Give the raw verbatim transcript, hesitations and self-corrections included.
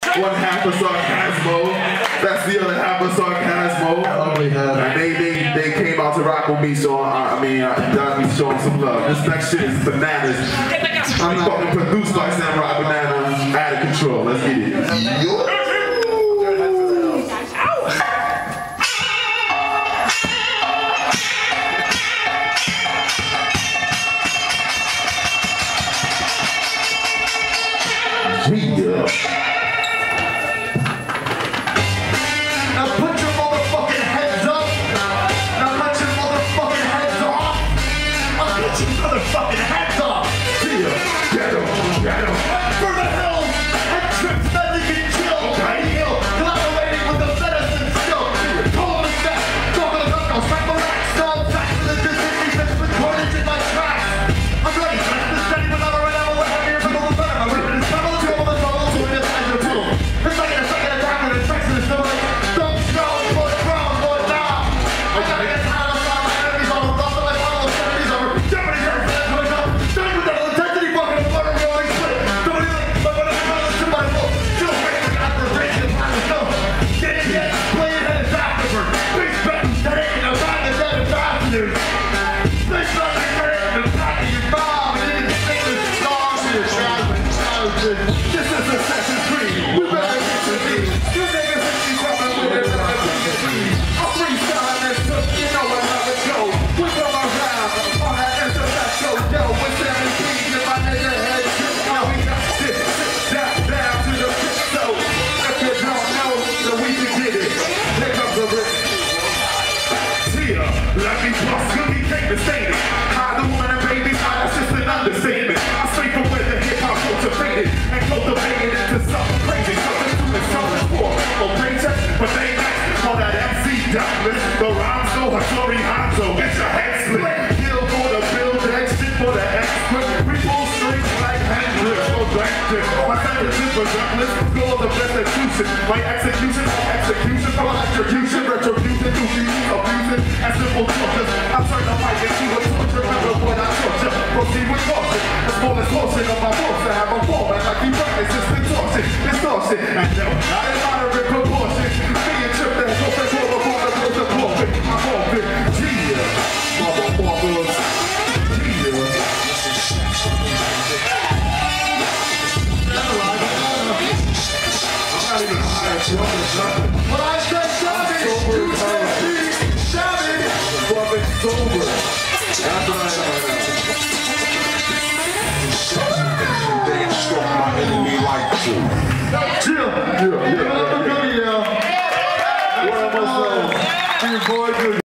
One half of sarcasmo. That's the other half of sarcasmo. Ugly half. And they, they, they came out to rock with me, so I, I mean, I gotta be showing some love. This next shit is bananas. I'm fucking produced by Samurai Banana. Out of control. Let's get it. Yo. Yeah. Now put your motherfucking heads up. Now put your motherfucking heads off. I'll get your motherfucking heads off. Yeah. Get him. Get him. For the hill. Headtrip, nothing can chill. Okay. Heal. Collaborating with the medicine still. Pulling us back. Talking the gun, strike the rack. Stop. Back to the distance. Defense with cordage in my tracks. I'm ready. Let's just steady with another right now. We're heavier for the better. I'm ready to travel to all the trouble. So it is as a tool. It's like a second attack with a track to the stomach. Don't go, boy, ground, boy, now. I gotta get out of my enemies on the rough. Like one of those enemies over. Japanese air fans when I come. Don't with that intensity fucking flutter going split. Don't even like when I come to my boat. Still waiting for the range and time to go. Get it, get it. Play it head is afterward. Big bet, that ain't no time to dead and afternoon. Big bet, that ain't no time to your bomb. And you can sing the song to your traveling childhood. This is a session three. We better get to these. You niggas think you coming with it. I'm freestyling this, so you know where I'm gonna go. We come around on that intellectual yo. With seventeen in my nigga head trip. Now we got this, sit down, down to the pit. So if you don't know, then we can get it. Here comes the rip. Tia, let me bust, GooGiE came to state it. Hide the woman and babies, hide, that's just an understatement. I straight from where the hip hop cultivated and cultivated into something crazy, something to and something for. Oh, paycheck, but they nice on that M C doubtless. The rhymes go, her story Hanzo, get your head split. Kill for the build, exit for the expert. We pull strings like Headtrip, no directive. My sentences were reckless, go of the restitution. My execution, execution for execution, retribution, duty, abusing, and simple tortures. I turn the mic into a torture, remember what I torture. Proceed with caution, the smallest portion of my voice to have a format like you practice, it's distortion, distortion. And no, not in moderate proportion. Me and Trip that go for the before the close the pulpit. I'm open, yeah, motherfuckers, yeah. I'm not even high, nothing. When I said savage, you said be savage. Fucking sober. That's what I know. My enemy like you. Chill. Yeah, yeah, yeah. Yeah. What am I saying? Your boy,